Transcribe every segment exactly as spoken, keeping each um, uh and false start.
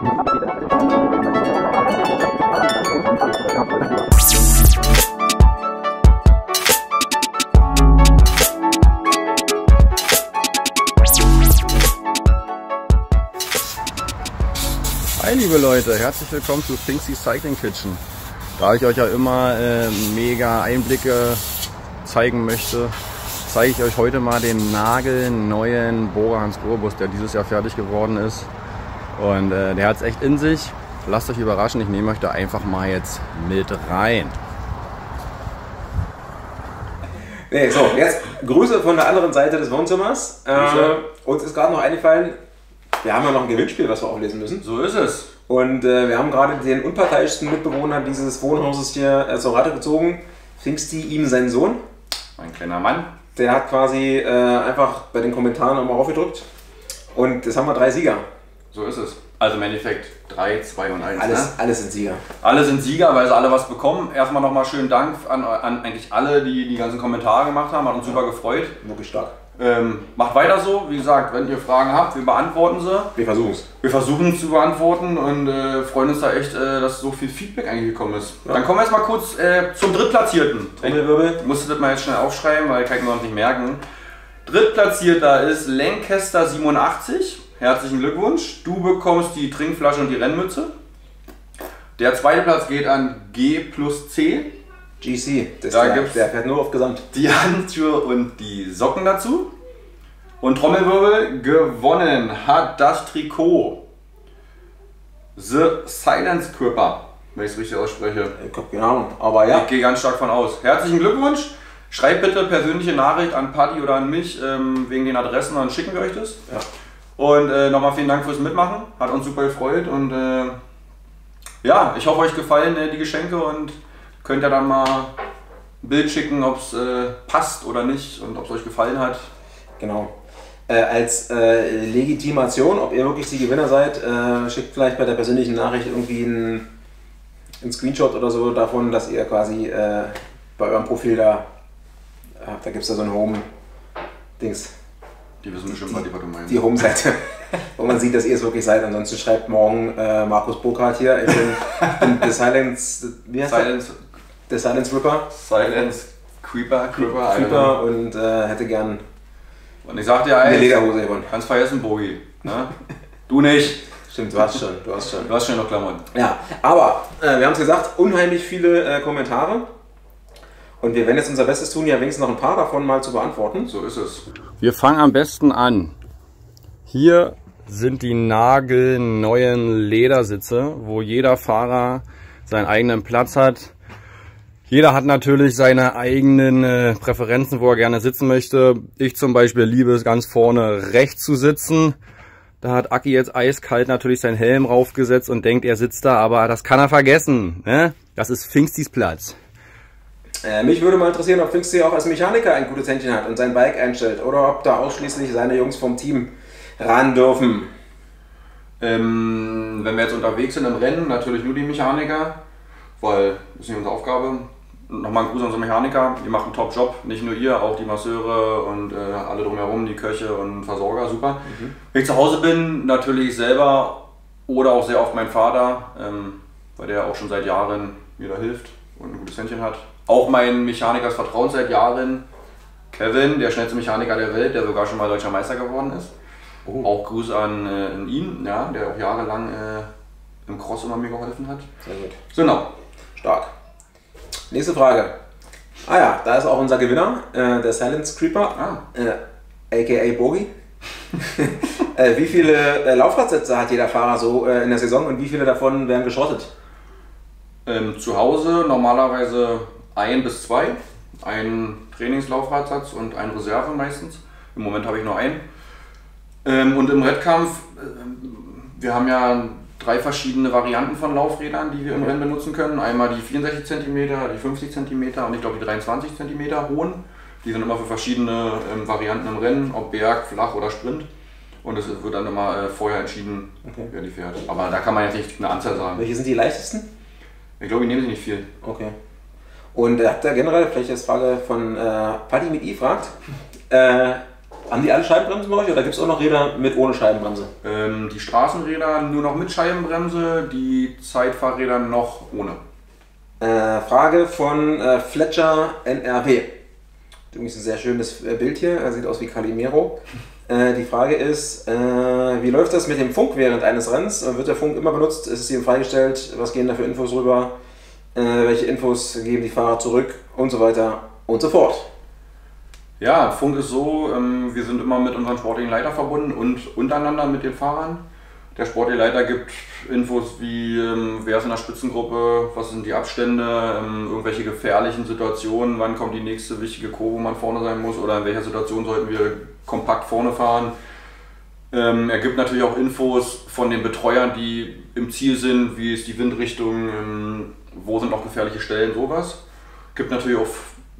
Hi liebe Leute, herzlich willkommen zu Pfingsty Cycling Kitchen. Da ich euch ja immer äh, mega Einblicke zeigen möchte, zeige ich euch heute mal den nagelneuen Bora Hansgrohe-Bus, der dieses Jahr fertig geworden ist. Und äh, der hat es echt in sich. Lasst euch überraschen, ich nehme euch da einfach mal jetzt mit rein. Nee, so, jetzt Grüße von der anderen Seite des Wohnzimmers. Äh, uns ist gerade noch eingefallen, wir haben ja noch ein Gewinnspiel, was wir auflesen müssen. So ist es. Und äh, wir haben gerade den unparteiischsten Mitbewohner dieses Wohnhauses hier äh, zur Rate gezogen. Pfingsty, ihm sein Sohn. Ein kleiner Mann. Der hat quasi äh, einfach bei den Kommentaren nochmal aufgedrückt. Und jetzt haben wir drei Sieger. So ist es. Also im Endeffekt drei, zwei und eins. Alles, ne? alles sind Sieger. Alle sind Sieger, weil sie alle was bekommen. Erstmal nochmal schönen Dank an, an eigentlich alle, die die ganzen Kommentare gemacht haben. Hat uns super gefreut. Wirklich stark. Ähm, macht weiter so. Wie gesagt, wenn ihr Fragen habt, wir beantworten sie. Wir versuchen es. Wir versuchen es zu beantworten und äh, freuen uns da echt, äh, dass so viel Feedback eigentlich gekommen ist. Ja. Dann kommen wir jetzt mal kurz äh, zum Drittplatzierten. Trommelwirbel. Ich musste das mal jetzt schnell aufschreiben, weil kann ich mir noch nicht merken. Drittplatzierter ist Lancaster siebenundachtzig. Herzlichen Glückwunsch. Du bekommst die Trinkflasche und die Rennmütze. Der zweite Platz geht an G plus C. G C, das da der, gibt's der fährt nur auf Gesamt. Die Handschuhe und die Socken dazu. Und Trommelwirbel, gewonnen hat das Trikot The Silence Scripper, wenn ich es richtig ausspreche. Ich hab keine Ahnung, aber ja. Ich gehe ganz stark von aus. Herzlichen Glückwunsch. Schreibt bitte persönliche Nachricht an Paddy oder an mich ähm, wegen den Adressen, dann schicken wir euch das. Ja. Und äh, nochmal vielen Dank fürs Mitmachen. Hat uns super gefreut. Und äh, ja, ich hoffe, euch gefallen äh, die Geschenke und könnt ihr dann mal ein Bild schicken, ob es äh, passt oder nicht und ob es euch gefallen hat. Genau. Äh, als äh, Legitimation, ob ihr wirklich die Gewinner seid, äh, schickt vielleicht bei der persönlichen Nachricht irgendwie einen, einen Screenshot oder so davon, dass ihr quasi äh, bei eurem Profil da habt. Da gibt es da so ein Home-Dings. Die wissen bestimmt mal, die, was du meinst. Die Home-Seite, wo man sieht, dass ihr es wirklich seid. Ansonsten schreibt morgen äh, Markus Burkhardt hier. Ich bin, ich bin The Silence, wie heißt Silence. Der? The Silence Ripper. Silence Creeper, Creeper, Creeper und äh, hätte gern und ich sag dir eine eins, Lederhose gewonnen. Kannst vergessen, Bogi. Ne? Du nicht. Stimmt, du hast schon. Du hast schon. Du hast schon noch Klamotten. Ja, aber äh, wir haben es gesagt, unheimlich viele äh, Kommentare. Und wir werden jetzt unser Bestes tun, ja wenigstens noch ein paar davon mal zu beantworten. So ist es. Wir fangen am besten an. Hier sind die nagelneuen Ledersitze, wo jeder Fahrer seinen eigenen Platz hat. Jeder hat natürlich seine eigenen äh, Präferenzen, wo er gerne sitzen möchte. Ich zum Beispiel liebe es, ganz vorne rechts zu sitzen. Da hat Aki jetzt eiskalt natürlich seinen Helm raufgesetzt und denkt, er sitzt da, aber das kann er vergessen. Ne? Das ist Pfingstys Platz. Äh, mich würde mal interessieren, ob Pfingsty auch als Mechaniker ein gutes Händchen hat und sein Bike einstellt oder ob da ausschließlich seine Jungs vom Team ran dürfen. Ähm, wenn wir jetzt unterwegs sind im Rennen, natürlich nur die Mechaniker, weil das ist nicht unsere Aufgabe. Nochmal ein Gruß an unsere Mechaniker, die machen einen Top-Job, nicht nur ihr, auch die Masseure und äh, alle drumherum, die Köche und Versorger, super. Mhm. Wenn ich zu Hause bin, natürlich selber oder auch sehr oft mein Vater, ähm, weil der auch schon seit Jahren mir da hilft und ein gutes Händchen hat. Auch mein Mechaniker des Vertrauens seit Jahren, Kevin, der schnellste Mechaniker der Welt, der sogar schon mal deutscher Meister geworden ist. Oh. Auch Gruß an, äh, an ihn, ja, der auch jahrelang äh, im Cross immer mir geholfen hat. Sehr gut. Genau. Stark. Nächste Frage. Ah ja, da ist auch unser Gewinner, äh, der Silence Creeper, ah. äh, aka Bogi. äh, wie viele äh, Laufradsätze hat jeder Fahrer so äh, in der Saison und wie viele davon werden geschrottet? Ähm, zu Hause normalerweise ein bis zwei. Ein Trainingslaufradsatz und ein Reserve meistens. Im Moment habe ich nur einen. Ähm, und im Wettkampf, äh, wir haben ja drei verschiedene Varianten von Laufrädern, die wir im Rennen benutzen können. Einmal die vierundsechzig Zentimeter, die fünfzig Zentimeter und ich glaube die dreiundzwanzig Zentimeter hohen. Die sind immer für verschiedene ähm, Varianten im Rennen, ob Berg, Flach oder Sprint. Und es wird dann immer äh, vorher entschieden, okay, wer die fährt. Aber da kann man jetzt nicht eine Anzahl sagen. Welche sind die leichtesten? Ich glaube, ich nehme sie nicht viel. Okay. Und äh, habt ihr generell, vielleicht als Frage von äh, Paddy mit I fragt, äh, Haben die alle Scheibenbremsen bei euch oder gibt es auch noch Räder mit ohne Scheibenbremse? Ähm, die Straßenräder nur noch mit Scheibenbremse, die Zeitfahrräder noch ohne. Äh, Frage von äh, Fletcher N R W. Übrigens ein sehr schönes Bild hier, er sieht aus wie Calimero. Äh, die Frage ist, äh, wie läuft das mit dem Funk während eines Rennens? Wird der Funk immer benutzt? Ist es ihm freigestellt? Was gehen da für Infos rüber? Äh, welche Infos geben die Fahrer zurück? Und so weiter und so fort. Ja, Funk ist so, ähm, wir sind immer mit unserem sportlichen Leiter verbunden und untereinander mit den Fahrern. Der sportliche Leiter gibt Infos wie, ähm, wer ist in der Spitzengruppe, was sind die Abstände, ähm, irgendwelche gefährlichen Situationen, wann kommt die nächste wichtige Kurve, wo man vorne sein muss oder in welcher Situation sollten wir kompakt vorne fahren. Ähm, er gibt natürlich auch Infos von den Betreuern, die im Ziel sind, wie ist die Windrichtung, ähm, wo sind noch gefährliche Stellen, sowas. Gibt natürlich auch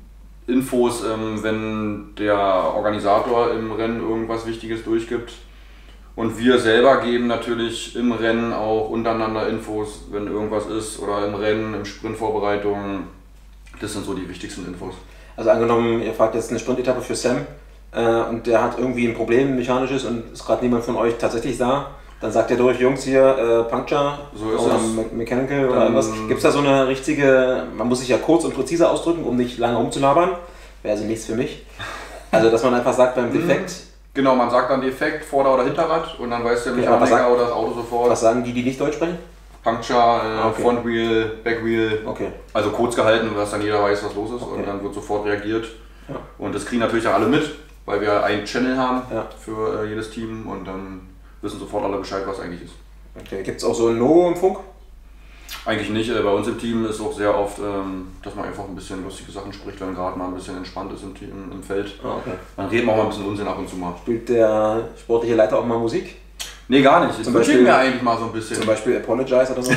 Infos, ähm, wenn der Organisator im Rennen irgendwas Wichtiges durchgibt. Und wir selber geben natürlich im Rennen auch untereinander Infos, wenn irgendwas ist, oder im Rennen, im Sprintvorbereitung. Das sind so die wichtigsten Infos. Also angenommen, ihr fahrt jetzt eine Sprintetappe für Sam äh, und der hat irgendwie ein Problem, ein mechanisches, und ist gerade niemand von euch tatsächlich da, dann sagt ihr durch, Jungs hier, äh, Puncture so ist oder es. Me Mechanical oder irgendwas. Gibt es da so eine richtige, man muss sich ja kurz und präzise ausdrücken, um nicht lange rumzulabern, wäre also nichts für mich. Also dass man einfach sagt beim Defekt, genau, man sagt dann Defekt, Vorder- oder Hinterrad und dann weiß der Okay, Mechaniker sagt- oder das Auto sofort. was sagen die, die nicht Deutsch sprechen? Puncture, äh, Ah, okay. Frontwheel, Backwheel, Okay. also kurz gehalten, dass dann jeder weiß, was los ist, Okay. und dann wird sofort reagiert. Ja. Und das kriegen natürlich auch alle mit, weil wir einen Channel haben Ja. für äh, jedes Team und dann wissen sofort alle Bescheid, was eigentlich ist. Okay. Gibt es auch so ein No im Funk? Eigentlich nicht. Äh, Bei uns im Team ist auch sehr oft, ähm, dass man einfach ein bisschen lustige Sachen spricht, wenn gerade mal ein bisschen entspannt ist im, Team, im Feld. Ah, okay. Dann reden wir auch mal ein bisschen Unsinn ab und zu mal. Spielt der sportliche Leiter auch mal Musik? Nee, gar nicht. Das Zum wünsche ich Beispiel- mir eigentlich mal so ein bisschen. Zum Beispiel Apologize oder so?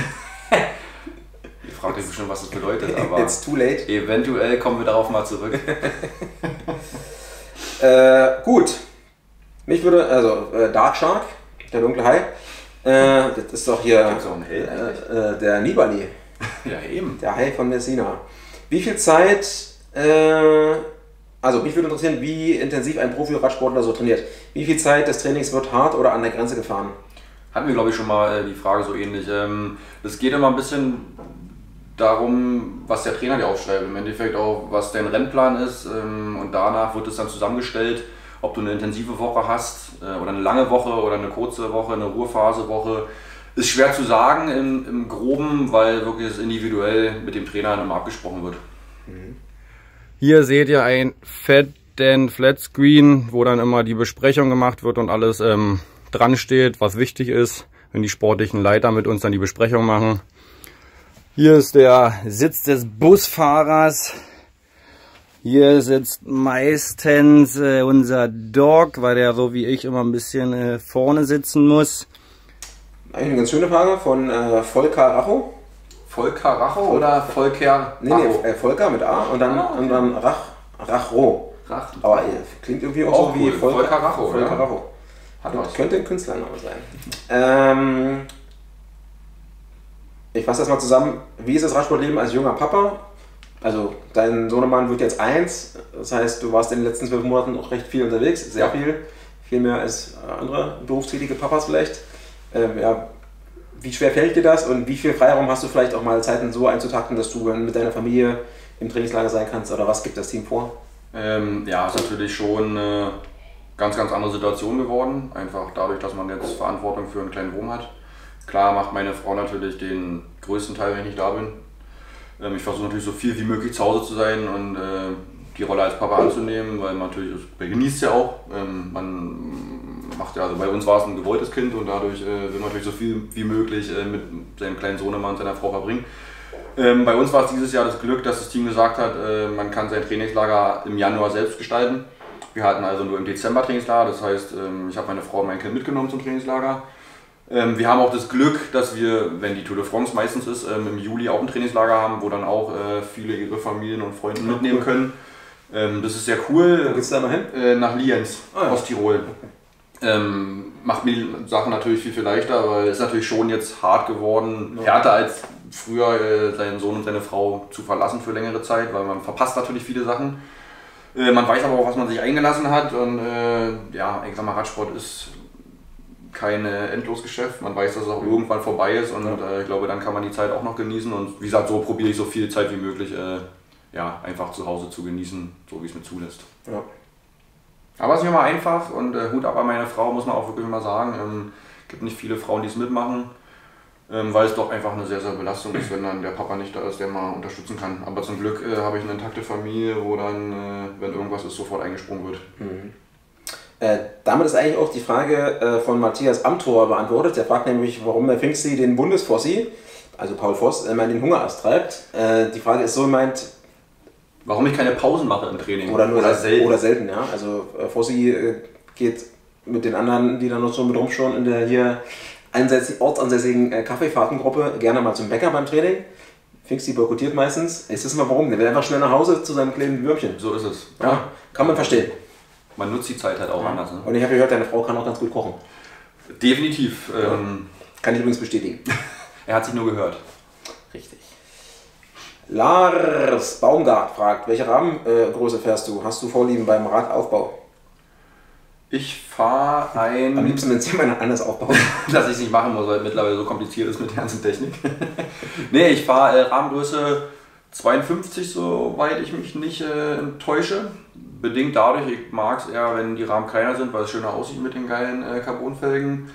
Ihr fragt euch bestimmt, was das bedeutet, aber It's too late. eventuell kommen wir darauf mal zurück. Äh, gut. Mich würde, also äh, Dark Shark, der dunkle Hai, äh, das ist doch hier Gibt's auch einen Held eigentlich? äh, äh, der Nibali, Ja, eben. der Hai von Messina. Wie viel Zeit, äh, also mich würde interessieren, wie intensiv ein Profi-Radsportler so trainiert. Wie viel Zeit des Trainings wird hart oder an der Grenze gefahren? Hatten wir, glaube ich, schon mal äh, die Frage so ähnlich. Ähm, Es geht immer ein bisschen darum, was der Trainer dir aufschreibt. Im Endeffekt auch, was dein Rennplan ist. ähm, Und danach wird es dann zusammengestellt, ob du eine intensive Woche hast äh, oder eine lange Woche oder eine kurze Woche, eine Ruhephasewoche. Ist schwer zu sagen im, im Groben, weil wirklich es individuell mit dem Trainer immer abgesprochen wird. Hier seht ihr ein fetten Flatscreen, wo dann immer die Besprechung gemacht wird und alles ähm, dran steht, was wichtig ist, wenn die sportlichen Leiter mit uns dann die Besprechung machen. Hier ist der Sitz des Busfahrers. Hier sitzt meistens äh, unser Dog, weil der so wie ich immer ein bisschen äh, vorne sitzen muss. Eigentlich eine ganz schöne Frage von äh, Volker Racho. Volker Racho oder Volker Nee, nee, äh, Volker mit A und dann, Ah, okay. und dann Rach, Racho. Rach? Aber äh, klingt irgendwie auch, Auch so wie cool. Volker, Volker Racho, Volker ja. Racho. Hat Könnte, was. könnte ein Künstlername sein. Ähm, ich fasse das mal zusammen. Wie ist das Radsportleben als junger Papa? Also dein Sohnemann wird jetzt eins. Das heißt, du warst in den letzten zwölf Monaten auch recht viel unterwegs. Sehr Ja. viel. Viel mehr als andere berufstätige Papas vielleicht. Ähm, ja, wie schwer fällt dir das und wie viel Freiraum hast du vielleicht auch mal Zeiten so einzutakten, dass du mit deiner Familie im Trainingslager sein kannst? Oder was gibt das Team vor? Ähm, ja, ist natürlich schon eine ganz, ganz andere Situation geworden. Einfach dadurch, dass man jetzt Verantwortung für einen kleinen Wurm hat. Klar macht meine Frau natürlich den größten Teil, wenn ich nicht da bin. Ähm, ich versuche natürlich so viel wie möglich zu Hause zu sein und äh, die Rolle als Papa anzunehmen, weil man natürlich, man genießt ja auch. Ähm, man macht ja, also bei uns war es ein gewolltes Kind und dadurch äh, will man natürlich so viel wie möglich äh, mit seinem kleinen Sohnemann und seiner Frau verbringen. Ähm, bei uns war es dieses Jahr das Glück, dass das Team gesagt hat, äh, man kann sein Trainingslager im Januar selbst gestalten. Wir hatten also nur im Dezember Trainingslager, das heißt, ähm, ich habe meine Frau und mein Kind mitgenommen zum Trainingslager. Ähm, wir haben auch das Glück, dass wir, wenn die Tour de France meistens ist, ähm, im Juli auch ein Trainingslager haben, wo dann auch äh, viele ihre Familien und Freunde mitnehmen können. Ähm, das ist sehr cool. Wo geht's da mal hin? Äh, nach Lienz, Ah, ja. Osttirol. Ähm, macht mir die Sachen natürlich viel, viel leichter, weil es ist natürlich schon jetzt hart geworden, härter als früher äh, seinen Sohn und seine Frau zu verlassen für längere Zeit, weil man verpasst natürlich viele Sachen. Äh, man weiß aber auch, was man sich eingelassen hat und äh, ja, ich sag mal, Radsport ist kein Endlosgeschäft. Man weiß, dass es auch irgendwann vorbei ist und äh, ich glaube, dann kann man die Zeit auch noch genießen und wie gesagt, so probiere ich so viel Zeit wie möglich äh, ja, einfach zu Hause zu genießen, so wie es mir zulässt. Ja. Aber es ist nicht immer einfach und äh, Hut ab an meine Frau, muss man auch wirklich mal sagen. Es ähm, gibt nicht viele Frauen, die es mitmachen, ähm, weil es doch einfach eine sehr, sehr Belastung ist, wenn dann der Papa nicht da ist, der mal unterstützen kann. Aber zum Glück äh, habe ich eine intakte Familie, wo dann, äh, wenn irgendwas ist, sofort eingesprungen wird. Mhm. Äh, damit ist eigentlich auch die Frage äh, von Matthias Amthor beantwortet. Der fragt nämlich, warum der Pfingsti den Bundesfossi, also Paul Voss, immer den Hungerast treibt. Äh, die Frage ist so gemeint, warum ich keine Pausen mache im Training. Oder nur oder selten. Oder selten, ja. Also äh, Fossi äh, geht mit den anderen, die da noch so mit rumschauen, in der hier ansässig, ortsansässigen äh, Kaffeefahrtengruppe gerne mal zum Bäcker beim Training. Pfingsti boykottiert meistens. Jetzt wissen wir warum. Der will einfach schnell nach Hause zu seinem kleinen Würmchen. So ist es. Ja, ja. Kann man verstehen. Man nutzt die Zeit halt auch ja. anders. Ne? Und ich habe gehört, deine Frau kann auch ganz gut kochen. Definitiv. Ja. Ähm, kann ich übrigens bestätigen. Er hat sich nur gehört. Richtig. Lars Baumgart fragt, welche Rahmengröße fährst du? Hast du Vorlieben beim Radaufbau? Ich fahre ein... Am liebsten, wenn es jemand anders aufbaut. Dass ich es nicht machen muss, weil es mittlerweile so kompliziert ist mit der ganzen Technik. Nee, ich fahre äh, Rahmengröße zweiundfünfzig, soweit ich mich nicht äh, enttäusche. Bedingt dadurch, ich mag es eher, wenn die Rahmen kleiner sind, weil es schöner aussieht mit den geilen äh, Carbonfelgen.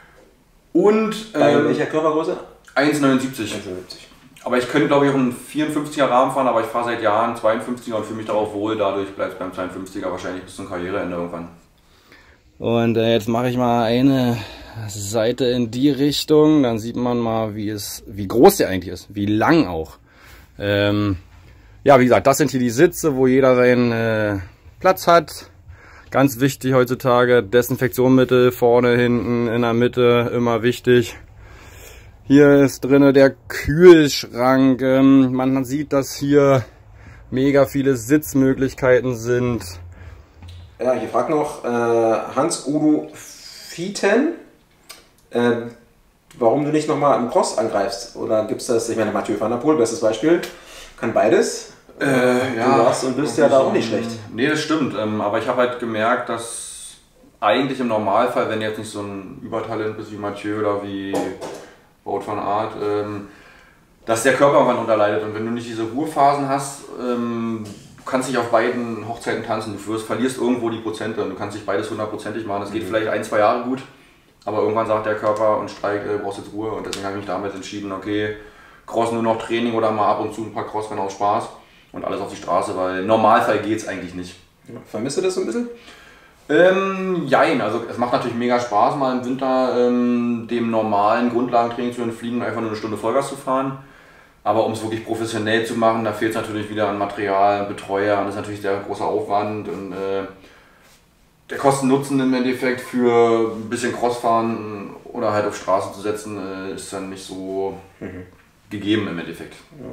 Und... Bei ähm, welcher Körpergröße? eins Komma neunundsiebzig. Aber ich könnte, glaube ich, auch einen vierundfünfziger Rahmen fahren, aber ich fahre seit Jahren zweiundfünfziger und fühle mich darauf wohl. Dadurch bleibt es beim zweiundfünfziger wahrscheinlich bis zum Karriereende irgendwann. Und äh, jetzt mache ich mal eine Seite in die Richtung. Dann sieht man mal, wie, es, wie groß der eigentlich ist, wie lang auch. Ähm, ja, wie gesagt, das sind hier die Sitze, wo jeder seinen äh, Platz hat. Ganz wichtig heutzutage, Desinfektionsmittel vorne, hinten, in der Mitte, immer wichtig. Hier ist drinne der Kühlschrank. Ähm, man sieht, dass hier mega viele Sitzmöglichkeiten sind. Ja, hier fragt noch äh, Hans-Udo Fieten, äh, warum du nicht nochmal im Cross angreifst. Oder gibt es das, ich meine, Mathieu van der Poel, bestes Beispiel, kann beides. Äh, ja, du warst und bist ja da auch nicht schlecht. Nee, das stimmt. Ähm, aber ich habe halt gemerkt, dass eigentlich im Normalfall, wenn du jetzt nicht so ein Übertalent bist wie Mathieu oder wie Wout van Aert, ähm, dass der Körper irgendwann unterleidet. Und wenn du nicht diese Ruhephasen hast, ähm, du kannst nicht auf beiden Hochzeiten tanzen. Du wirst, verlierst irgendwo die Prozente und du kannst nicht beides hundertprozentig machen. Das geht mhm. vielleicht ein, zwei Jahre gut, aber irgendwann sagt der Körper und streikt, äh, brauchst jetzt Ruhe. Und deswegen habe ich mich damals entschieden, okay, Cross nur noch Training oder mal ab und zu ein paar Crossrennen aus Spaß und alles auf die Straße, weil im Normalfall geht es eigentlich nicht. Ja. Vermisst du das so ein bisschen? Ähm, jein, also es macht natürlich mega Spaß, mal im Winter ähm, dem normalen Grundlagentraining zu entfliehen und einfach nur eine Stunde Vollgas zu fahren. Aber um es wirklich professionell zu machen, da fehlt es natürlich wieder an Material, Betreuer, und das ist natürlich sehr großer Aufwand. Und äh, der Kosten-Nutzen im Endeffekt für ein bisschen Crossfahren oder halt auf Straße zu setzen, äh, ist dann nicht so mhm. gegeben im Endeffekt. Ja.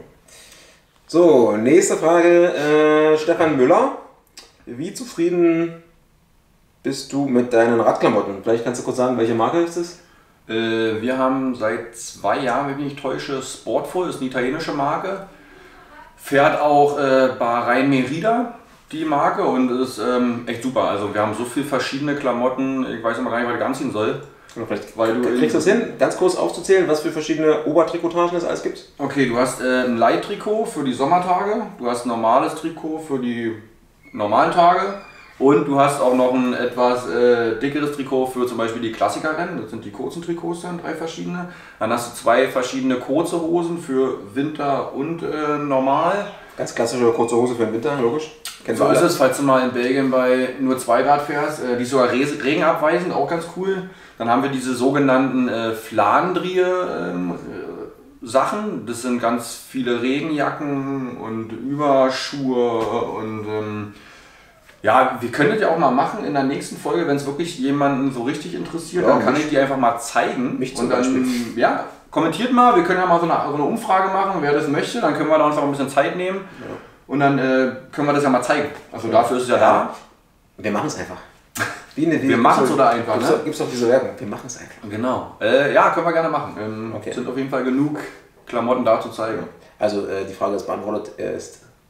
So, nächste Frage, äh, Stefan Müller. Wie zufrieden bist du mit deinen Radklamotten? Vielleicht kannst du kurz sagen, welche Marke ist es? Äh, wir haben seit zwei Jahren, wenn ich mich nicht täusche, Sportful, ist eine italienische Marke. Fährt auch äh, Bahrain Merida, die Marke, und ist ähm, echt super. Also wir haben so viele verschiedene Klamotten, ich weiß immer gar nicht, was ich anziehen soll. Vielleicht weil du kriegst du das hin, ganz kurz aufzuzählen, was für verschiedene Obertrikotagen es alles gibt? Okay, du hast äh, ein Light-Trikot für die Sommertage, du hast ein normales Trikot für die normalen Tage und du hast auch noch ein etwas äh, dickeres Trikot für zum Beispiel die Klassikerrennen, das sind die kurzen Trikots dann, drei verschiedene. Dann hast du zwei verschiedene kurze Hosen für Winter und äh, normal. Ganz klassische kurze Hose für den Winter, logisch. So ist es, falls du mal in Belgien bei nur zwei Grad fährst, äh, die ist sogar regenabweisend, auch ganz cool. Dann haben wir diese sogenannten äh, Flandrier-Sachen. Ähm, das sind ganz viele Regenjacken und Überschuhe. Und ähm, ja, wir können das ja auch mal machen in der nächsten Folge, wenn es wirklich jemanden so richtig interessiert. Ja, dann kann ich die einfach mal zeigen. Mich zum und dann, Beispiel. Ja, kommentiert mal, wir können ja mal so eine, so eine Umfrage machen, wer das möchte. Dann können wir da uns auch ein bisschen Zeit nehmen. Ja. Und dann äh, können wir das ja mal zeigen. Also dafür ist es ja, ja da. Wir machen es einfach. Wie eine, wie wir machen es oder einfach, ne? Gibt es doch diese Werbung. Wir machen es einfach. Genau. Äh, ja, können wir gerne machen. Ähm, okay. Sind auf jeden Fall genug Klamotten da zu zeigen. Also äh, die Frage ist beantwortet. Er ist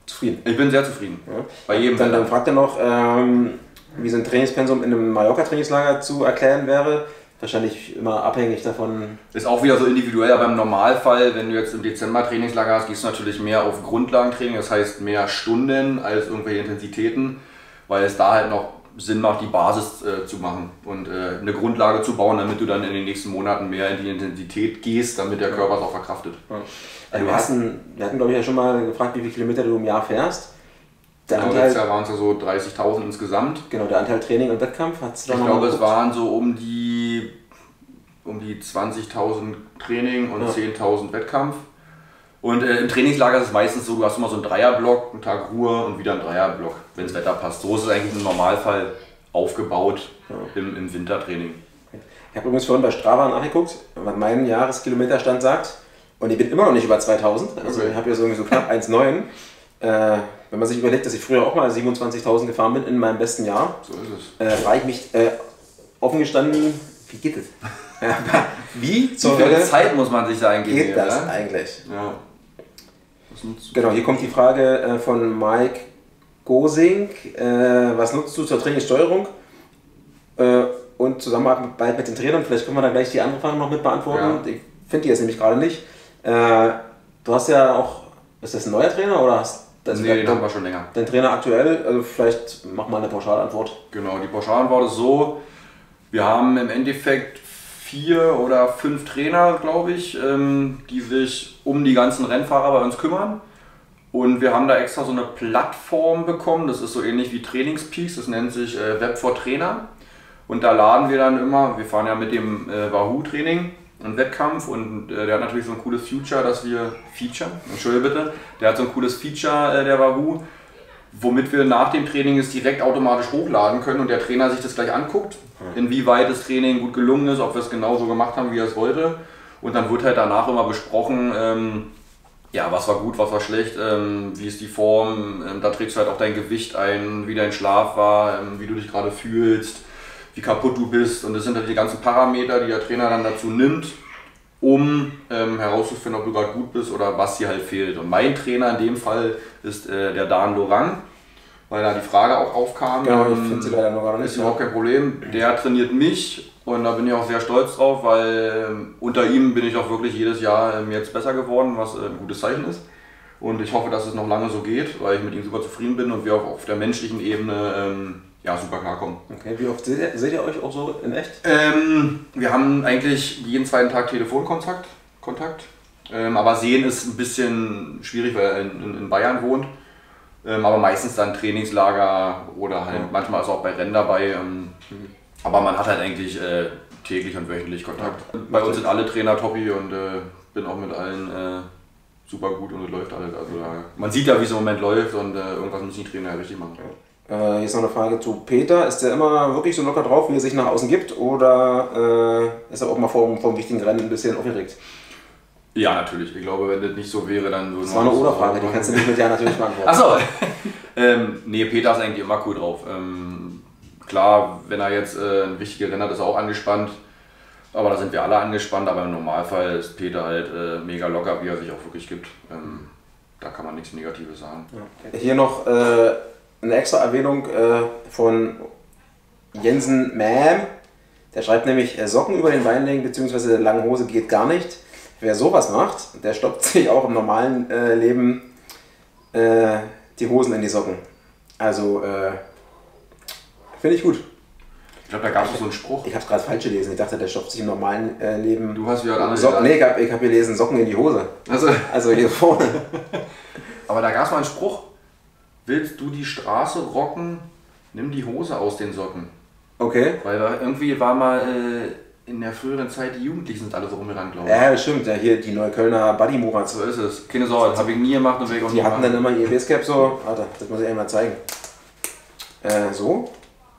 zufrieden? Ich bin sehr zufrieden. Ja. Bei jedem Dann, Wetter. dann fragt er noch, ähm, wie so ein Trainingspensum in einem Mallorca-Trainingslager zu erklären wäre. Wahrscheinlich immer abhängig davon. Ist auch wieder so individuell, aber im Normalfall, wenn du jetzt im Dezember Trainingslager hast, gehst du natürlich mehr auf Grundlagentraining, das heißt mehr Stunden als irgendwelche Intensitäten, weil es da halt noch Sinn macht, die Basis äh, zu machen und äh, eine Grundlage zu bauen, damit du dann in den nächsten Monaten mehr in die Intensität gehst, damit der Körper es auch verkraftet. Ja. Also wir, hatten, wir hatten, glaube ich, ja schon mal gefragt, wie viele Kilometer du im Jahr fährst. Der Genau, Anteil, letztes Jahr waren es ja so dreißigtausend insgesamt. genau, der Anteil Training und Wettkampf hat es Ich glaube, es waren so um die, um die zwanzigtausend Training und ja. zehntausend Wettkampf. Und äh, im Trainingslager ist es meistens so, du hast immer so einen Dreierblock, einen Tag Ruhe und wieder einen Dreierblock, wenn das Wetter passt. So ist es eigentlich im Normalfall aufgebaut ja. im, im Wintertraining. Ich habe übrigens vorhin bei Strava nachgeguckt, was mein Jahreskilometerstand sagt. Und ich bin immer noch nicht über zweitausend. Also Okay. ich habe hier so, so knapp eins Komma neun. Äh, wenn man sich überlegt, dass ich früher auch mal siebenundzwanzigtausend gefahren bin in meinem besten Jahr, So ist es. äh, frage ich mich äh, offen gestanden, wie geht es? Ja, wie Wie zur viel Hölle Zeit muss man sich da eingeben? geht das ne? eigentlich? Ja. Was nutzt du? Genau, hier kommt die Frage äh, von Mike Gosing. Äh, was nutzt du zur Trainingssteuerung? Äh, und Zusammenarbeit mit den Trainern, vielleicht können wir da gleich die andere Frage noch mit beantworten. Ja. Ich finde die jetzt nämlich gerade nicht. Äh, du hast ja auch, ist das ein neuer Trainer oder hast das Nee, den haben wir schon länger. dein Trainer aktuell? Also vielleicht mach mal eine Pauschalantwort. Genau, die Pauschalantwort ist so, wir haben im Endeffekt vier oder fünf Trainer, glaube ich, ähm, die sich um die ganzen Rennfahrer bei uns kümmern. Und wir haben da extra so eine Plattform bekommen, das ist so ähnlich wie Trainingspeaks, das nennt sich äh, Web for Trainer. Und da laden wir dann immer, wir fahren ja mit dem äh, Wahoo-Training, einen Wettkampf, und äh, der hat natürlich so ein cooles Feature, dass wir, Feature, entschuldige bitte, der hat so ein cooles Feature, äh, der Wahoo, womit wir nach dem Training es direkt automatisch hochladen können und der Trainer sich das gleich anguckt, inwieweit das Training gut gelungen ist, ob wir es genauso gemacht haben, wie er es wollte. Und dann wird halt danach immer besprochen, ähm, ja, was war gut, was war schlecht, ähm, wie ist die Form, ähm, da trägst du halt auch dein Gewicht ein, wie dein Schlaf war, ähm, wie du dich gerade fühlst, wie kaputt du bist. Und das sind halt die ganzen Parameter, die der Trainer dann dazu nimmt, um ähm, herauszufinden, ob du gerade gut bist oder was dir halt fehlt. Und mein Trainer in dem Fall ist äh, der Dan Lorang, weil da die Frage auch aufkam. Genau, ich ähm, finde sie leider noch gar nicht. ist überhaupt kein Problem. Der trainiert mich und da bin ich auch sehr stolz drauf, weil ähm, unter ihm bin ich auch wirklich jedes Jahr ähm, jetzt besser geworden, was äh, ein gutes Zeichen ist. Und ich hoffe, dass es noch lange so geht, weil ich mit ihm super zufrieden bin und wir auch auf der menschlichen Ebene ähm, ja, super klarkommen. Okay, wie oft seht ihr, seht ihr euch auch so in echt? Ähm, wir haben eigentlich jeden zweiten Tag Telefonkontakt, Kontakt. Ähm, aber sehen ist ein bisschen schwierig, weil er in, in, in Bayern wohnt. Ähm, aber meistens dann Trainingslager oder halt Ja. manchmal ist auch bei Rennen dabei. Ähm, aber man hat halt eigentlich äh, täglich und wöchentlich Kontakt. Ja. Bei uns sind alle Trainer toppi und äh, bin auch mit allen äh, super gut und es läuft alles. Also da, man sieht ja, wie es im Moment läuft und äh, irgendwas müssen die Trainer ja richtig machen. Äh, hier ist noch eine Frage zu Peter. Ist der immer wirklich so locker drauf, wie er sich nach außen gibt? Oder äh, ist er auch mal vor, vor dem wichtigen Rennen ein bisschen aufgeregt? Ja, natürlich. Ich glaube, wenn das nicht so wäre, dann so. Das war eine Oder-Frage, die kannst du nicht mit Ja natürlich beantworten. Achso! ähm, nee, Peter ist eigentlich immer cool drauf. Ähm, klar, wenn er jetzt äh, ein wichtiges Rennen hat, ist er auch angespannt. Aber da sind wir alle angespannt. Aber im Normalfall ist Peter halt äh, mega locker, wie er sich auch wirklich gibt. Ähm, da kann man nichts Negatives sagen. Ja. Hier noch äh, eine extra Erwähnung äh, von Jensen Mam. Der schreibt nämlich, äh, Socken über den Bein legen bzw. lange Hose geht gar nicht. Wer sowas macht, der stoppt sich auch im normalen äh, Leben äh, die Hosen in die Socken. Also, äh, finde ich gut. Ich glaube, da gab es so einen Spruch. Ich habe es gerade falsch gelesen. Ich dachte, der stoppt sich im normalen äh, Leben. Du hast wieder andere Socken. Nee, ich habe ich hab gelesen, Socken in die Hose. Also, Also hier vorne. aber da gab es mal einen Spruch. Willst du die Straße rocken, nimm die Hose aus den Socken. Okay. Weil da irgendwie war mal äh, in der früheren Zeit, die Jugendlichen sind alle so rumgerannt, glaube ich. Ja, das stimmt. Ja, hier die Neuköllner Buddy Murats. So ist es. Keine Sorge, das habe ich nie gemacht und will ich auch nie Die hatten machen. dann immer ihr Basecap so. Warte, das muss ich einmal zeigen. Äh, so.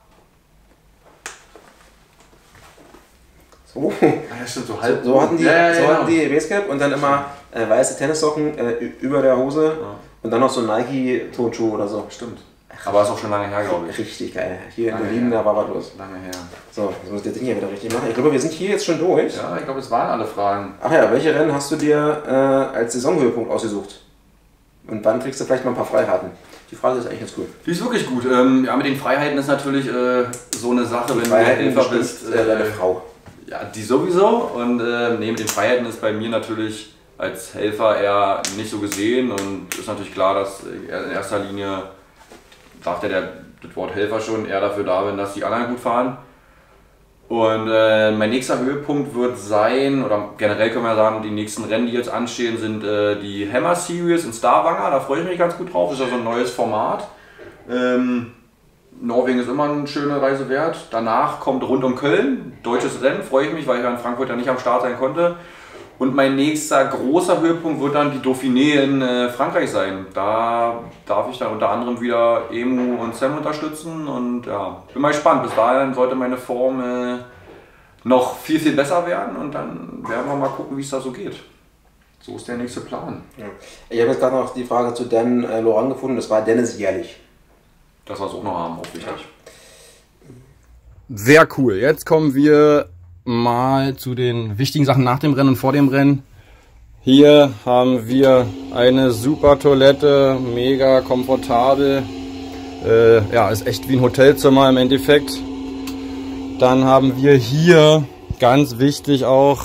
So. Ah, ja, stimmt, so halb. So hatten die, ja, ja, so genau. hatten die Basecap und dann immer äh, weiße Tennissocken äh, ü- über der Hose Ja. und dann noch so Nike-Tonschuhe oder so. Stimmt. Aber ist auch schon lange her, glaube ich. Richtig geil. Hier in Lange Berlin, her. da war was los. Lange her. So, jetzt muss ich das Ding hier wieder richtig machen. Ich glaube, wir sind hier jetzt schon durch. Ja, ich glaube, es waren alle Fragen. Ach ja, welche Rennen hast du dir äh, als Saisonhöhepunkt ausgesucht? Und wann kriegst du vielleicht mal ein paar Freiheiten? Die Frage ist eigentlich ganz cool. Die ist wirklich gut. Ähm, ja, mit den Freiheiten ist natürlich äh, so eine Sache, die wenn Freiheiten du Helfer bist. Äh, deine Frau. Ja, die sowieso. Und äh, nee, mit den Freiheiten ist bei mir natürlich als Helfer eher nicht so gesehen. Und ist natürlich klar, dass in erster Linie, sagt ja der, das Wort Helfer schon, eher dafür da bin, dass die anderen gut fahren. Und äh, mein nächster Höhepunkt wird sein, oder generell können wir sagen, die nächsten Rennen, die jetzt anstehen, sind äh, die Hammer Series in Stavanger. Da freue ich mich ganz gut drauf. Das ist ja so ein neues Format. Ähm, Norwegen ist immer eine schöne Reise wert. Danach kommt rund um Köln, deutsches Rennen, freue ich mich, weil ich ja in Frankfurt ja nicht am Start sein konnte. Und mein nächster großer Höhepunkt wird dann die Dauphiné in äh, Frankreich sein. Da darf ich dann unter anderem wieder Emu und Sam unterstützen und ja, bin mal gespannt. Bis dahin sollte meine Form äh, noch viel, viel besser werden und dann werden wir mal gucken, wie es da so geht. So ist der nächste Plan. Ja. Ich habe jetzt gerade noch die Frage zu Dan äh, Laurent gefunden, das war Dennis Jährlich. Das war es auch noch haben, auch wichtig. Sehr cool. Jetzt kommen wir mal zu den wichtigen Sachen nach dem Rennen und vor dem Rennen. Hier haben wir eine super Toilette, mega komfortabel. Äh, ja, ist echt wie ein Hotelzimmer im Endeffekt. Dann haben wir hier, ganz wichtig auch,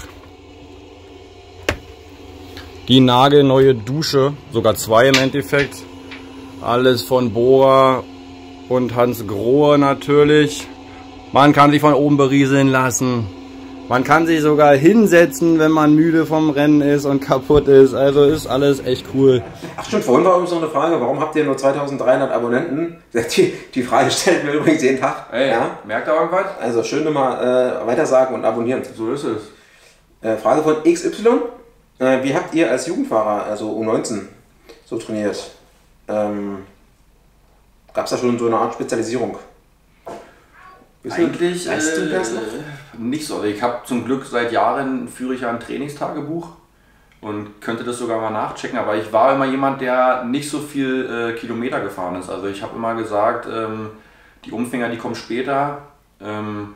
die nagelneue Dusche, sogar zwei im Endeffekt. Alles von Bora und Hans Grohe natürlich. Man kann sich von oben berieseln lassen. Man kann sich sogar hinsetzen, wenn man müde vom Rennen ist und kaputt ist. Also ist alles echt cool. Ach stimmt, vorhin war übrigens noch eine Frage, warum habt ihr nur zweitausenddreihundert Abonnenten? Die, die Frage stellt mir übrigens jeden Tag. Hey, ja? Merkt ihr irgendwas? Also schön immer äh, weitersagen und abonnieren. So ist es. Äh, Frage von X Y. Äh, wie habt ihr als Jugendfahrer, also U neunzehn, so trainiert? Ähm, Gab es da schon so eine Art Spezialisierung? Eigentlich weißt du das noch? Äh, nicht so. Ich habe zum Glück seit Jahren führe ich ja ein Trainingstagebuch und könnte das sogar mal nachchecken. Aber ich war immer jemand, der nicht so viel äh, Kilometer gefahren ist. Also ich habe immer gesagt, ähm, die Umfänger, die kommen später. Ähm,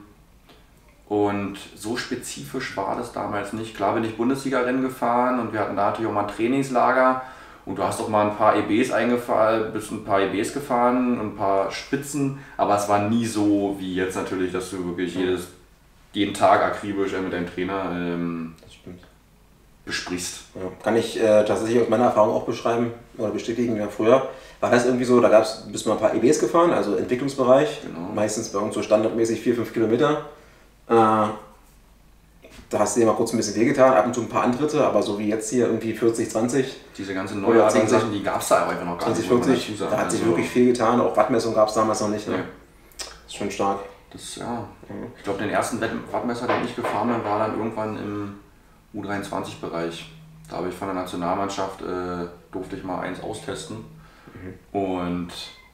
und so spezifisch war das damals nicht. Klar bin ich Bundesliga-Rennen gefahren und wir hatten da natürlich auch mal ein Trainingslager. Und du hast doch mal ein paar E Bs eingefahren, bist ein paar E Bs gefahren und ein paar Spitzen, aber es war nie so wie jetzt natürlich, dass du wirklich jedes, jeden Tag akribisch mit deinem Trainer ähm, besprichst. Ja, kann ich äh, tatsächlich aus meiner Erfahrung auch beschreiben oder bestätigen. Ja, früher war das irgendwie so, da gab es, bist du mal ein paar E Bs gefahren, also Entwicklungsbereich, genau. Meistens bei uns so standardmäßig vier, fünf Kilometer. Äh, Da hast du dir mal kurz ein bisschen wehgetan, ab und zu ein paar Antritte, aber so wie jetzt hier irgendwie vierzig, zwanzig. Diese ganzen neuartigen Sachen, die gab es da einfach noch gar zwanzig, vierzig, da hat sich also wirklich viel getan, auch Wattmessung gab es damals noch nicht. Ne? Ja. Das ist schon stark. Das, ja. Ich glaube, den ersten Wattmesser, den ich gefahren bin, war dann irgendwann im U dreiundzwanzig-Bereich. Da habe ich von der Nationalmannschaft, äh, durfte ich mal eins austesten. Mhm. Und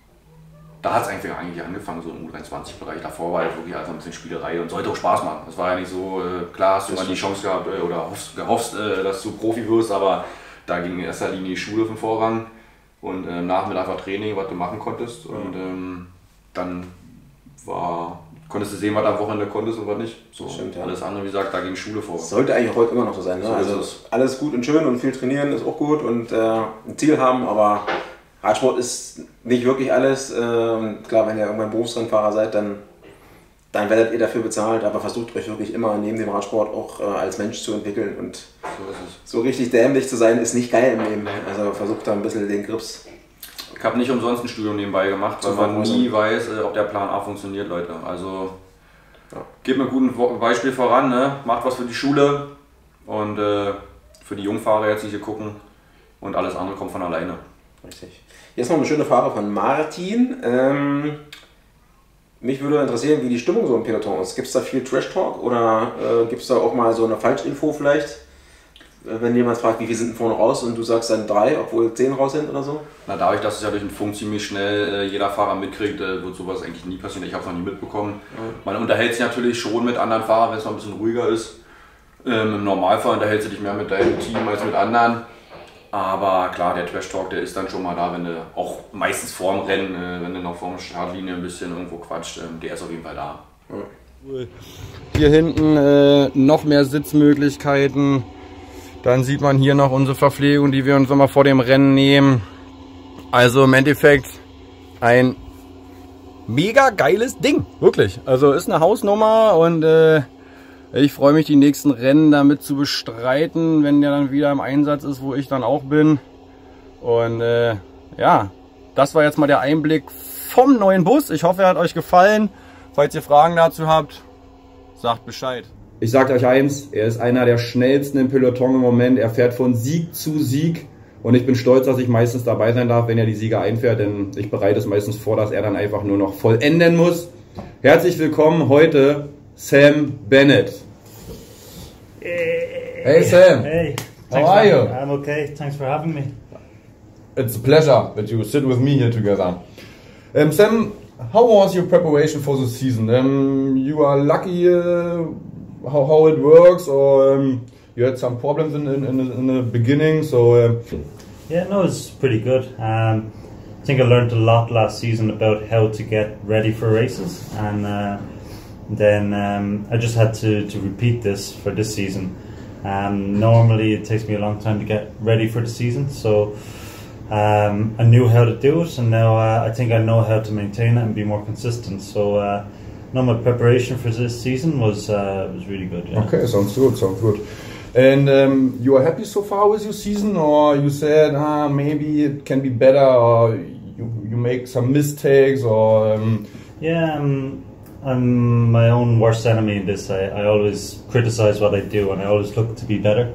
da hat es eigentlich angefangen, so im U dreiundzwanzig-Bereich. Davor war halt wirklich einfach ein bisschen Spielerei und sollte auch Spaß machen. Das war ja nicht so, äh, klar hast du mal die Chance gehabt äh, oder hoffst, gehoffst, äh, dass du Profi wirst, aber da ging in erster Linie die Schule vom Vorrang und äh, Nachmittag war Training, was du machen konntest. Und ähm, dann war, konntest du sehen, was du am Wochenende konntest und was nicht. So, stimmt, ja. Alles andere, wie gesagt, da ging Schule vor. Das sollte eigentlich auch heute immer noch so sein. Ne? So also alles gut und schön und viel trainieren ist auch gut und äh, ein Ziel haben, aber Radsport ist nicht wirklich alles. Ähm, klar, wenn ihr irgendwann Berufsrennfahrer seid, dann, dann werdet ihr dafür bezahlt, aber versucht euch wirklich immer neben dem Radsport auch äh, als Mensch zu entwickeln. Und so, ist es. So richtig dämlich zu sein, ist nicht geil im Leben. Also versucht da ein bisschen den Grips. Ich habe nicht umsonst ein Studium nebenbei gemacht, weil man nie weiß, ob der Plan A funktioniert, Leute. Also ja. Gebt mir ein gutes Beispiel voran, ne? Macht was für die Schule und äh, für die Jungfahrer jetzt hier gucken und alles andere kommt von alleine. Richtig. Jetzt noch eine schöne Frage von Martin. Ähm, mich würde interessieren, wie die Stimmung so im Peloton ist. Gibt es da viel Trash-Talk oder äh, gibt es da auch mal so eine Falschinfo vielleicht? Äh, wenn jemand fragt, wie viele sind denn vorne raus und du sagst dann drei, obwohl zehn raus sind oder so? Na, dadurch, dass es ja durch den Funk ziemlich schnell äh, jeder Fahrer mitkriegt, äh, wird sowas eigentlich nie passieren. Ich habe es noch nie mitbekommen. Mhm. Man unterhält sich natürlich schon mit anderen Fahrern, wenn es noch ein bisschen ruhiger ist. Ähm, Im Normalfall unterhältst du dich mehr mit deinem Team als mit anderen. Aber klar, der Trash-Talk, der ist dann schon mal da, wenn du auch meistens vorm Rennen, äh, wenn du noch vorm Startlinie ein bisschen irgendwo quatscht, äh, der ist auf jeden Fall da. Cool. Hier hinten äh, noch mehr Sitzmöglichkeiten. Dann sieht man hier noch unsere Verpflegung, die wir uns immer vor dem Rennen nehmen. Also im Endeffekt ein mega geiles Ding, wirklich. Also ist eine Hausnummer und äh, ich freue mich, die nächsten Rennen damit zu bestreiten, wenn der dann wieder im Einsatz ist, wo ich dann auch bin. Und äh, ja, das war jetzt mal der Einblick vom neuen Bus. Ich hoffe, er hat euch gefallen. Falls ihr Fragen dazu habt, sagt Bescheid. Ich sage euch eins, er ist einer der schnellsten im Peloton im Moment. Er fährt von Sieg zu Sieg. Und ich bin stolz, dass ich meistens dabei sein darf, wenn er die Sieger einfährt, denn ich bereite es meistens vor, dass er dann einfach nur noch vollenden muss. Herzlich willkommen heute, Sam Bennett. Hey, hey Sam, hey, how are you? I'm okay, thanks for having me. It's a pleasure that you sit with me here together. Um, Sam, how was your preparation for the season? Um, you are lucky uh, how, how it works, or um, you had some problems in, in, in the beginning, so... Uh, Yeah, no, it's pretty good. Um, I think I learned a lot last season about how to get ready for races, and uh, then um, I just had to, to repeat this for this season. Um, normally it takes me a long time to get ready for the season, so um, I knew how to do it, and now uh, I think I know how to maintain it and be more consistent. So uh, no, my preparation for this season was uh, was really good. Yeah. Okay, sounds good, sounds good. And um, you are happy so far with your season, or you said ah, maybe it can be better, or you, you make some mistakes, or... Um... Yeah, um, I'm my own worst enemy in this. I, I always criticize what I do, and I always look to be better.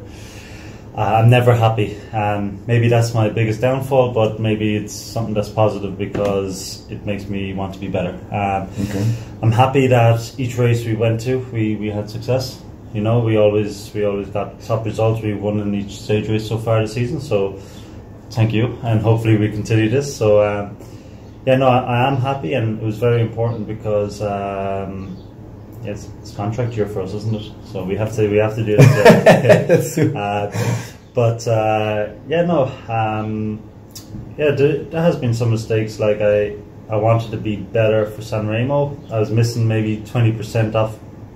Uh, I'm never happy. Um, maybe that's my biggest downfall, but maybe it's something that's positive because it makes me want to be better. Um, okay. I'm happy that each race we went to, we, we had success. You know, we always we always got top results. We won in each stage race so far this season. So, thank you, and hopefully we continue this. So, um, yeah, no, I, I am happy, and it was very important because um, yeah, it's, it's contract year for us, isn't it? So we have to we have to do this. Uh, uh, but uh, yeah, no, um, yeah, there, there has been some mistakes. Like I I wanted to be better for Sanremo. I was missing maybe twenty percent off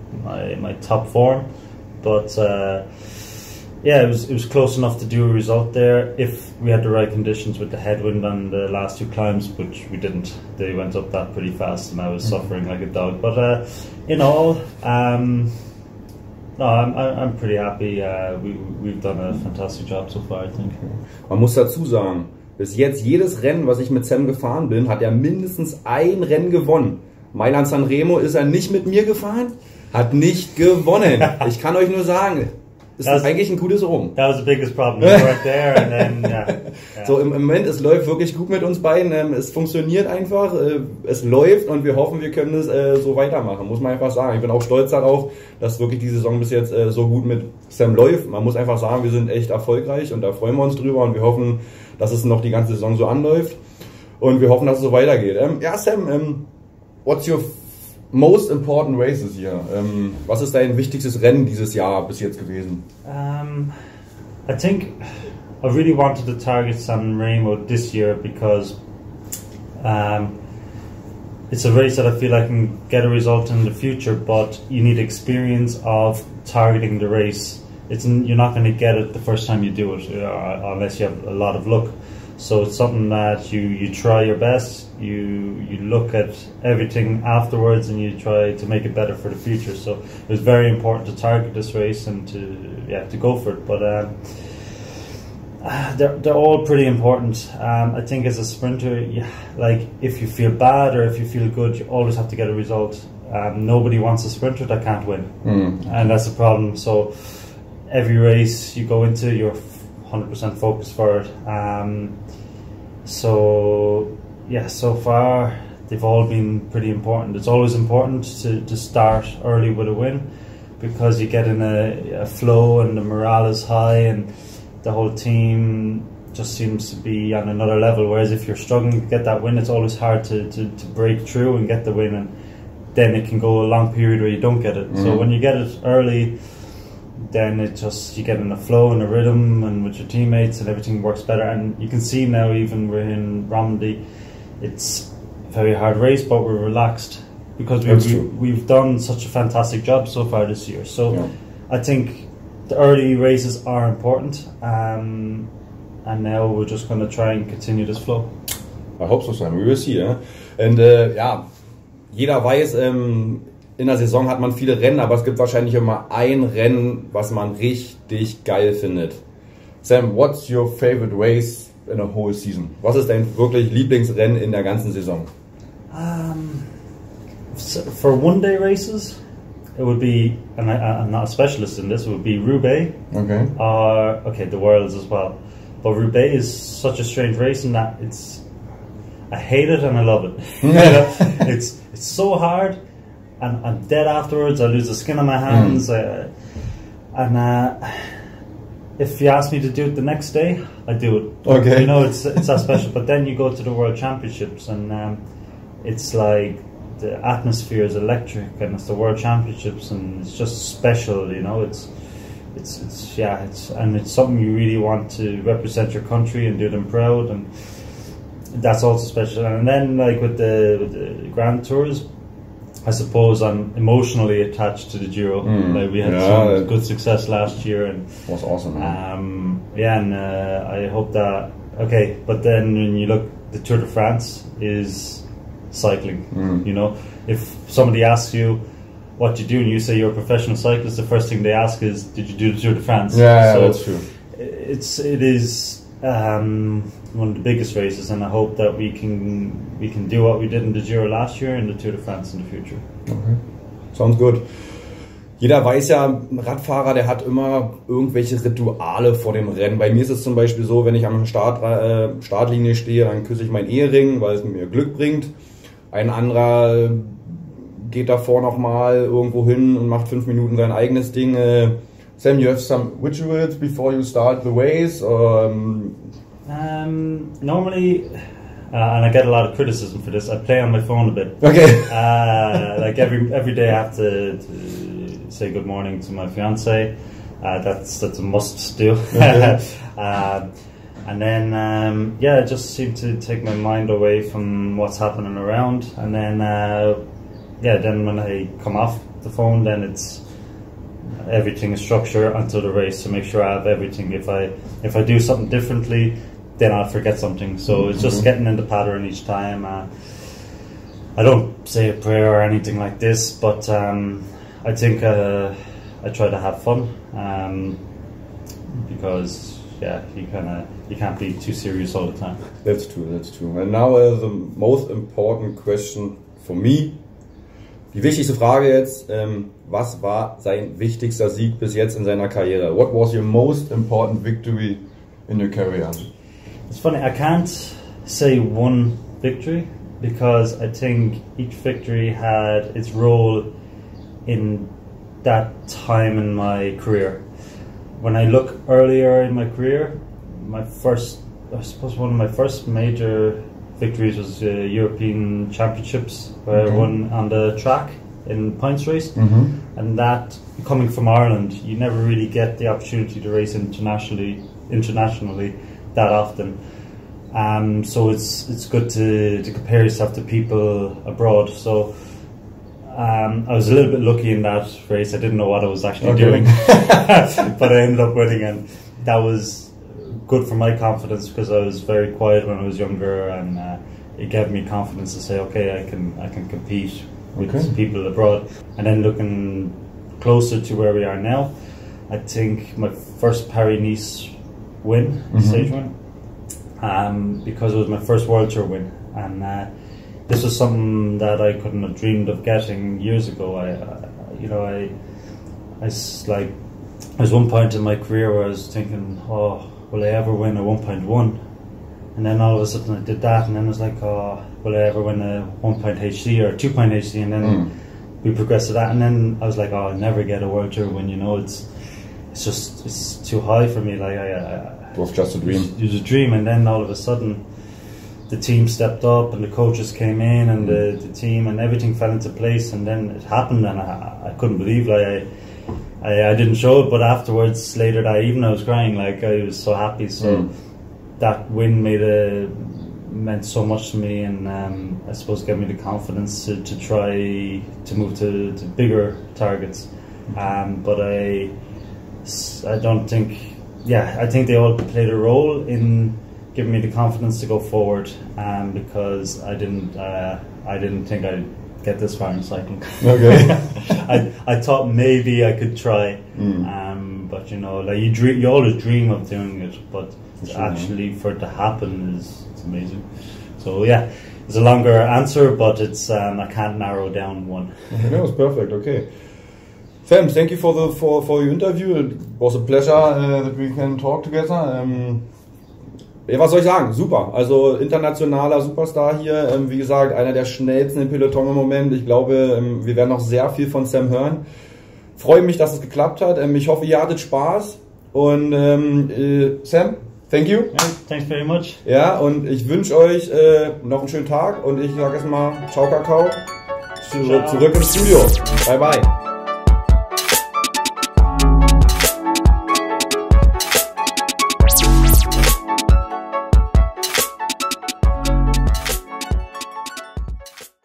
my my top form, but uh, yeah, it was it was close enough to do a result there if we had the right conditions with the headwind on the last two climbs, which we didn't. They went up that pretty fast, and I was mm-hmm. suffering like a dog. But uh, in all, um, no, I'm I'm pretty happy. Uh, we we've done a fantastic job so far, I think. Man muss dazu sagen, bis jetzt jedes Rennen, was ich mit Sam gefahren bin, hat er mindestens ein Rennen gewonnen. Mailand Sanremo ist er nicht mit mir gefahren. Hat nicht gewonnen. Ich kann euch nur sagen, ist das eigentlich ein gutes Rum. That was the biggest problem. We weren't there and then, yeah, yeah. So im, im Moment, es läuft wirklich gut mit uns beiden. Es funktioniert einfach, es läuft und wir hoffen, wir können es so weitermachen. Muss man einfach sagen. Ich bin auch stolz darauf, dass wirklich die Saison bis jetzt so gut mit Sam läuft. Man muss einfach sagen, wir sind echt erfolgreich und da freuen wir uns drüber und wir hoffen, dass es noch die ganze Saison so anläuft und wir hoffen, dass es so weitergeht. Ja, Sam, what's your most important races hier? Um, was ist dein wichtigstes Rennen dieses Jahr bis jetzt gewesen? Um, I think I really wanted to target Sanremo this year because um, it's a race that I feel I can get a result in the future, but you need experience of targeting the race. It's you're not going to get it the first time you do it uh, unless you have a lot of luck. So it's something that you, you try your best, you you look at everything afterwards and you try to make it better for the future. So it was very important to target this race and to yeah to go for it. But um, they're, they're all pretty important. Um, I think as a sprinter, yeah, like if you feel bad or if you feel good, you always have to get a result. Um, nobody wants a sprinter that can't win, mm. and that's the problem. So every race you go into, you're one hundred percent focused for it. Um, so yeah, so far they've all been pretty important. It's always important to, to start early with a win because you get in a, a flow and the morale is high and the whole team just seems to be on another level. Whereas if you're struggling to get that win, it's always hard to, to, to break through and get the win, and then it can go a long period where you don't get it. Mm-hmm. So when you get it early, then it just, you get in a flow and a rhythm and with your teammates and everything works better. And you can see now, even we're in Romandy, it's a very hard race, but we're relaxed because we've, we've, we've done such a fantastic job so far this year. So yeah. I think the early races are important. Um, and now we're just going to try and continue this flow. I hope so, Sam. We will see. Yeah? Und äh, ja, jeder weiß, ähm, in der Saison hat man viele Rennen, aber es gibt wahrscheinlich immer ein Rennen, was man richtig geil findet. Sam, what's your favorite race in a whole season? Was ist dein wirklich Lieblingsrennen in der ganzen Saison? Um, so for one-day races, it would be, and I, I'm not a specialist in this, it would be Roubaix. Okay. Or, okay, the Worlds as well. But Roubaix is such a strange race in that it's, I hate it and I love it. it's it's so hard, and I'm dead afterwards. I lose the skin on my hands, mm. uh, and uh, if you ask me to do it the next day, I do it. Okay. You know, it's it's that special. But then you go to the World Championships, and um, it's like the atmosphere is electric, and it's the World Championships, and it's just special. You know, it's it's it's yeah, it's and it's something you really want to represent your country and do them proud, and that's also special. And then like with the, with the Grand Tours, I suppose I'm emotionally attached to the Giro. Mm. Like we had yeah, some good success last year, and was awesome. Um, yeah, and uh, I hope that okay. But then when you look, the Tour de France is cycling. Mm. You know, if somebody asks you what you do and you say you're a professional cyclist, the first thing they ask is, "Did you do the Tour de France?" Yeah, so yeah, that's true. It's it is. Um, one of the biggest races, and I hope that we can we can do what we did in the Giro last year and the Tour de France in the future. Okay. Sounds good. Jeder weiß ja, ein Radfahrer, der hat immer irgendwelche Rituale vor dem Rennen. Bei mir ist es zum Beispiel so, wenn ich am Start, äh, Startlinie stehe, dann küsse ich meinen Ehering, weil es mir Glück bringt. Ein anderer geht davor nochmal irgendwo hin und macht fünf Minuten sein eigenes Ding. Äh, Sam, you have some rituals before you start the race? Or, um Um, normally, uh, and I get a lot of criticism for this, I play on my phone a bit. Okay. uh, like every every day I have to, to say good morning to my fiance. Uh, that's that's a must do. Okay. uh, and then, um, yeah, I just seem to take my mind away from what's happening around. And then, uh, yeah, then when I come off the phone, then it's everything is structured until the race to make sure I have everything. If I if I do something differently, then I'll forget something. So it's just mm-hmm. getting in the pattern each time. Uh, I don't say a prayer or anything like this, but um, I think uh, I try to have fun um, because yeah, you kind of you can't be too serious all the time. That's true. That's true. And now uh, the most important question for me. Die wichtigste Frage jetzt, ähm, was war sein wichtigster Sieg bis jetzt in seiner Karriere? What was your most important victory in your career? It's funny, I can't say one victory because I think each victory had its role in that time in my career. When I look earlier in my career, my first, I suppose one of my first major victories was uh, European Championships where okay. I won on the track in points race, mm-hmm. and that coming from Ireland, you never really get the opportunity to race internationally internationally that often. Um, so it's it's good to, to compare yourself to people abroad. So um, I was a little bit lucky in that race. I didn't know what I was actually okay. doing, but I ended up winning, and that was good for my confidence because I was very quiet when I was younger, and uh, it gave me confidence to say, okay, I can I can compete with okay. people abroad. And then looking closer to where we are now, I think my first Paris-Nice win, mm-hmm. stage win, um, because it was my first World Tour win, and uh, this was something that I couldn't have dreamed of getting years ago. I, uh, you know, I, I like, there was one point in my career where I was thinking, oh, will I ever win a one point one? And then all of a sudden I did that, and then I was like, oh, will I ever win a one point H C or a two point H C? And then mm. we progressed to that, and then I was like, oh, I'll never get a World Tour win, you know, it's it's just, it's too high for me. Like I, I, it was just a dream. It was, it was a dream, and then all of a sudden the team stepped up, and the coaches came in, and mm. the, the team, and everything fell into place, and then it happened, and I, I couldn't believe, like, I, I, I didn't show it, but afterwards, later that evening, I was crying, like, I was so happy, so mm. that win made a, meant so much to me, and um, I suppose gave me the confidence to, to try to move to, to bigger targets, um, but I, I don't think yeah, I think they all played a role in giving me the confidence to go forward, um, because I didn't, uh, I didn't think I'd get this far in cycling. Okay. I, I thought maybe I could try, Mm. um, but you know, like you dream, you always dream of doing it, but Sure. actually for it to happen is it's amazing. So yeah, it's a longer answer, but it's um, I can't narrow down one. That was perfect. Okay. Sam, thank you for the for for your interview. It was a pleasure uh, that we can talk together. Ähm, ja, was soll ich sagen? Super. Also internationaler Superstar hier. Ähm, wie gesagt, einer der schnellsten im Peloton im Moment. Ich glaube, ähm, wir werden noch sehr viel von Sam hören. Freue mich, dass es geklappt hat. Ähm, ich hoffe, ihr hattet Spaß. Und ähm, äh, Sam, thank you. Yeah, thanks very much. Ja, und ich wünsche euch äh, noch einen schönen Tag. Und ich sage erstmal Ciao, Kakao. Zurück, Ciao. zurück ins Studio. Bye, bye.